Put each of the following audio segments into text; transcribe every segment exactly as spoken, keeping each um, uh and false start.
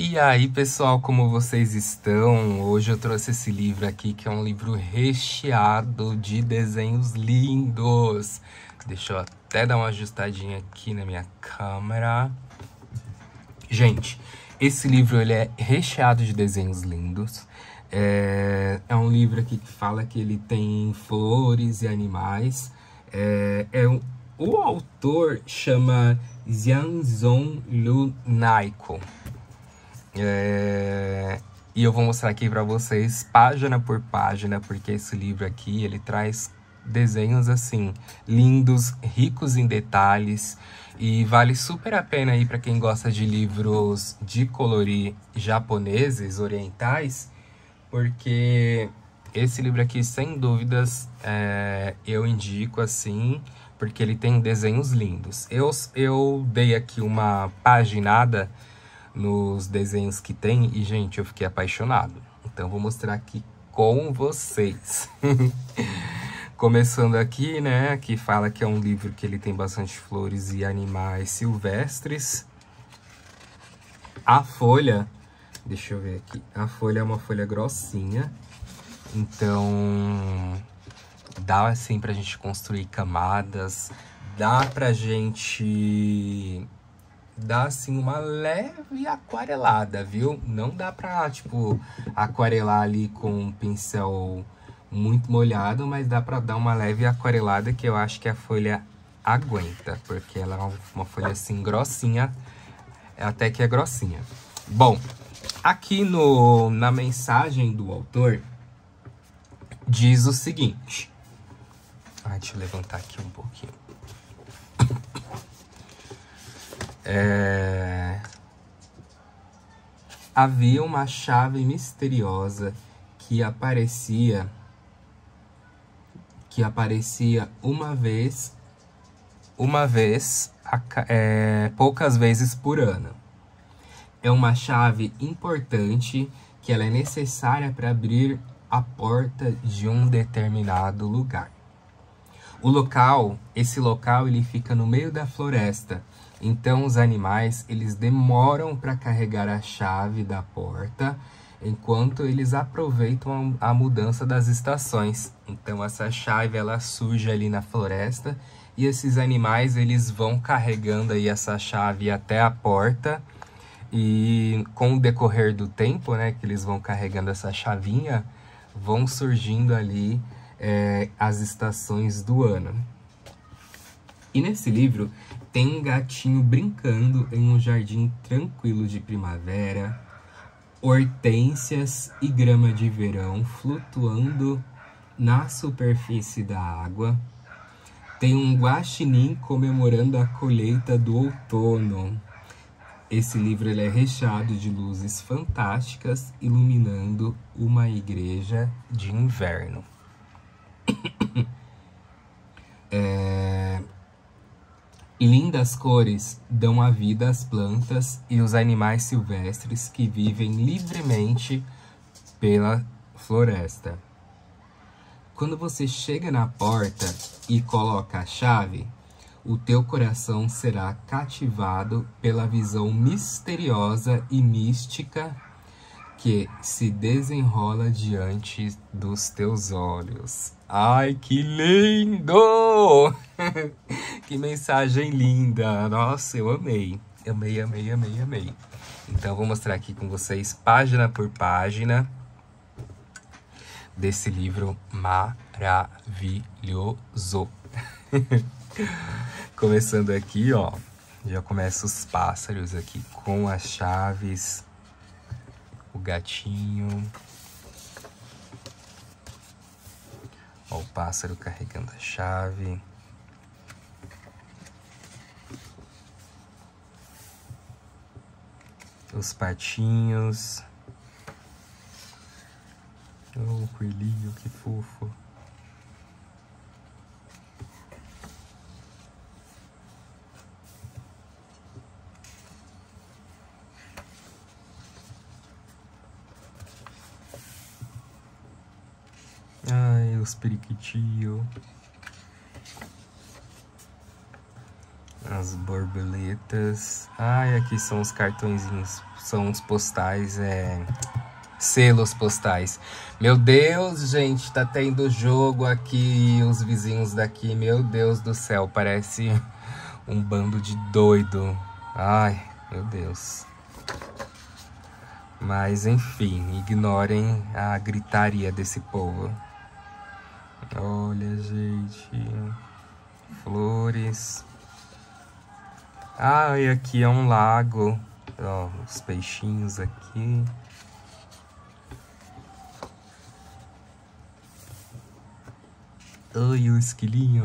E aí, pessoal, como vocês estão? Hoje eu trouxe esse livro aqui, que é um livro recheado de desenhos lindos. Deixa eu até dar uma ajustadinha aqui na minha câmera. Gente, esse livro ele é recheado de desenhos lindos. É, é um livro aqui que fala que ele tem flores e animais. É, é um, o autor chama Xianzong Lu Naiko. É, e eu vou mostrar aqui para vocês página por página, porque esse livro aqui ele traz desenhos assim lindos, ricos em detalhes, e vale super a pena aí para quem gosta de livros de colorir japoneses, orientais, porque esse livro aqui, sem dúvidas, é, eu indico assim, porque ele tem desenhos lindos. Eu, eu dei aqui uma paginada nos desenhos que tem e, gente, eu fiquei apaixonado. Então, vou mostrar aqui com vocês. Começando aqui, né, que fala que é um livro que ele tem bastante flores e animais silvestres. A folha, deixa eu ver aqui, a folha é uma folha grossinha, então dá assim pra gente construir camadas, dá pra gente dá assim uma leve aquarelada, viu? Não dá pra, tipo, aquarelar ali com um pincel muito molhado, mas dá pra dar uma leve aquarelada que eu acho que a folha aguenta, porque ela é uma folha assim grossinha, até que é grossinha. Bom, aqui no, na mensagem do autor diz o seguinte. Ah, deixa eu levantar aqui um pouquinho. É... Havia uma chave misteriosa que aparecia que aparecia uma vez uma vez é, poucas vezes por ano. É uma chave importante que ela é necessária para abrir a porta de um determinado lugar. O local, esse local ele fica no meio da floresta. Então, os animais, eles demoram para carregar a chave da porta, enquanto eles aproveitam a mudança das estações. Então, essa chave, ela surge ali na floresta, e esses animais, eles vão carregando aí essa chave até a porta, e com o decorrer do tempo, né, que eles vão carregando essa chavinha, vão surgindo ali é, as estações do ano. E nesse livro tem um gatinho brincando em um jardim tranquilo de primavera, hortênsias e grama de verão flutuando na superfície da água. Tem um guaxinim comemorando a colheita do outono. Esse livro ele é recheado de luzes fantásticas iluminando uma igreja de inverno. é... Lindas cores dão a vida às plantas e os animais silvestres que vivem livremente pela floresta. Quando você chega na porta e coloca a chave, o teu coração será cativado pela visão misteriosa e mística que se desenrola diante dos teus olhos. Ai, que lindo! Que mensagem linda! Nossa, eu amei. Amei, amei, amei, amei. Então, vou mostrar aqui com vocês, página por página, desse livro maravilhoso. Começando aqui, ó. Já começa os pássaros aqui com as chaves. O gatinho. Ó, o pássaro carregando a chave. Os patinhos. Oh, o coelhinho, que fofo. Ai, os periquitinhos. As borboletas. Ai, aqui são os cartõezinhos, são os postais, é... selos postais. Meu Deus, gente, tá tendo jogo aqui, os vizinhos daqui, meu Deus do céu, parece um bando de doido. Ai, meu Deus. Mas, enfim, ignorem a gritaria desse povo. Olha, gente, flores. Ah, e aqui é um lago. Ó, os peixinhos aqui. Ai, o esquilinho.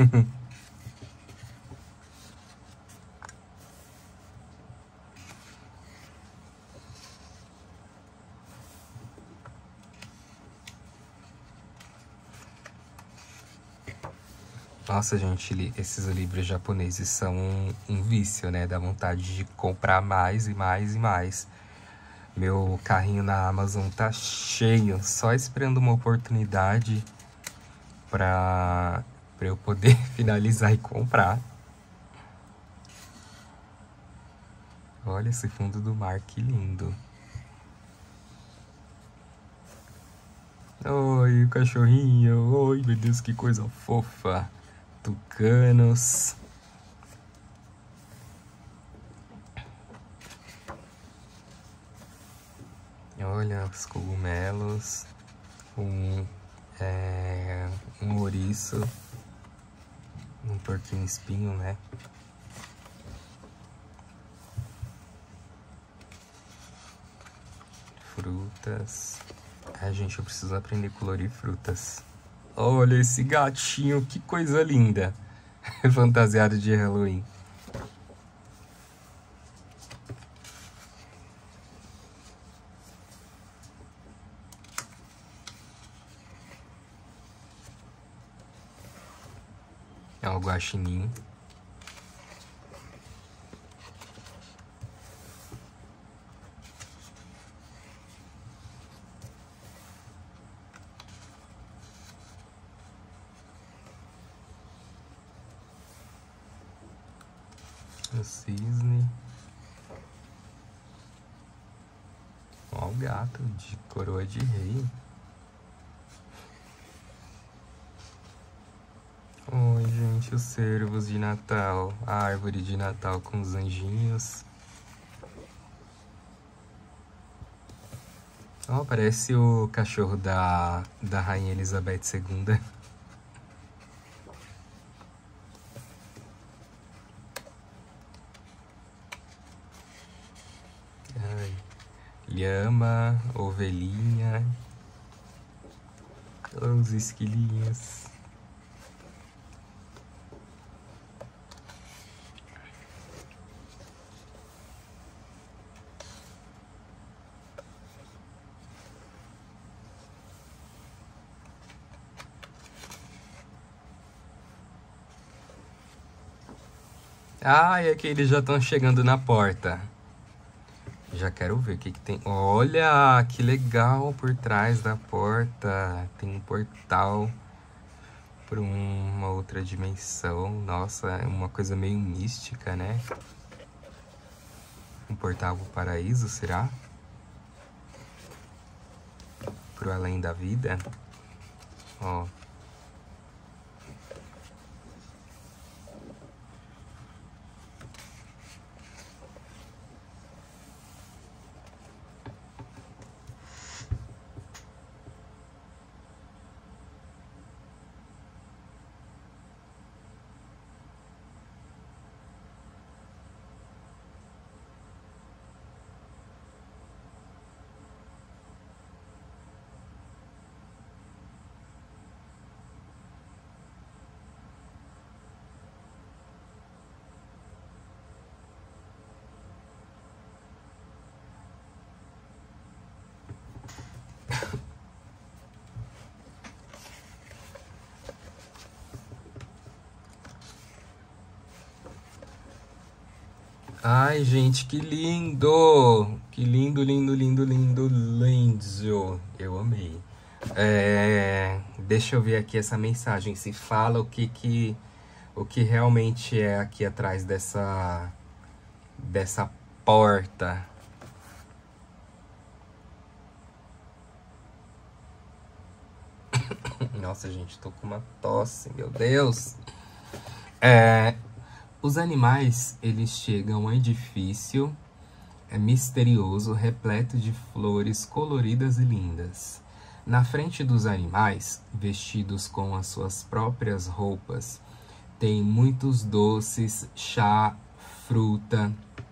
Nossa, gente, esses livros japoneses são um, um vício, né? Dá vontade de comprar mais e mais e mais. Meu carrinho na Amazon tá cheio, só esperando uma oportunidade pra, pra eu poder finalizar e comprar. Olha esse fundo do mar, que lindo. Oi, o cachorrinho. Oi, meu Deus, que coisa fofa. Tucanos. Olha os cogumelos. Um, é, um ouriço. Um porquinho espinho, né? Frutas. Ai, gente, eu preciso aprender a colorir frutas. Olha esse gatinho, que coisa linda. Fantasiado de Halloween. É um guaxinim. O cisne. Ó, o gato de coroa de rei. Oi, gente, os cervos de Natal. A árvore de Natal com os anjinhos. Ó, parece o cachorro da, da Rainha Elizabeth segunda. Lhama, ovelhinha, os esquilinhos. Ah, e aqui eles já estão chegando na porta. Já quero ver o que que tem. Olha, que legal por trás da porta. Tem um portal para uma outra dimensão. Nossa, é uma coisa meio mística, né? Um portal para o paraíso, será? Pro além da vida. Ó. Ai, gente, que lindo! Que lindo, lindo, lindo, lindo, lindo! Eu amei. É, deixa eu ver aqui essa mensagem. Se fala o que que, o que realmente é aqui atrás dessa, dessa porta. Nossa, gente, tô com uma tosse, meu Deus. É, os animais, eles chegam a um edifício é misterioso, repleto de flores coloridas e lindas. Na frente dos animais, vestidos com as suas próprias roupas, tem muitos doces, chá, fruta,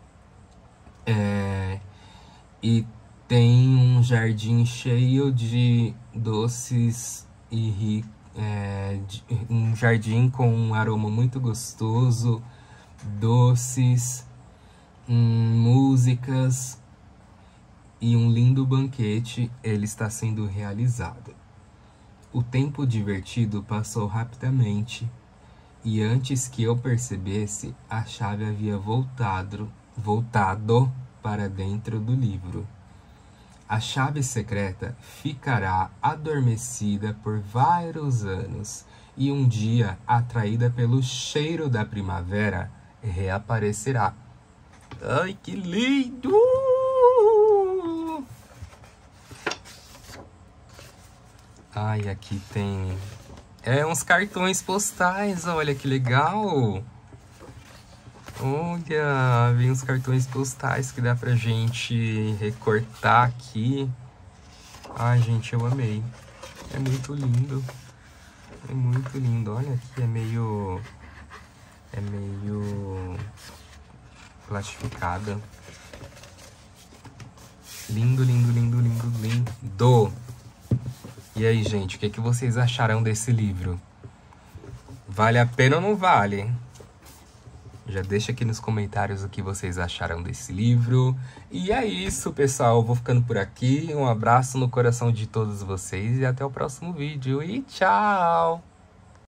é, e tem um jardim cheio de doces e ri, é, de, um jardim com um aroma muito gostoso, doces, hum, músicas e um lindo banquete. Ele está sendo realizado. O tempo divertido passou rapidamente e antes que eu percebesse, a chave havia voltado, voltado para dentro do livro. A chave secreta ficará adormecida por vários anos e um dia, atraída pelo cheiro da primavera, reaparecerá. Ai, que lindo! Ai, aqui tem... É, uns cartões postais, olha que legal! Olha, vem uns cartões postais que dá pra gente recortar aqui. Ai, gente, eu amei. É muito lindo. É muito lindo. Olha aqui, é meio... É meio... plastificada. Lindo, lindo, lindo, lindo, lindo. E aí, gente, o que, que vocês acharam desse livro? Vale a pena ou não vale? Já deixa aqui nos comentários o que vocês acharam desse livro. E é isso, pessoal. Eu vou ficando por aqui. Um abraço no coração de todos vocês e até o próximo vídeo. E tchau!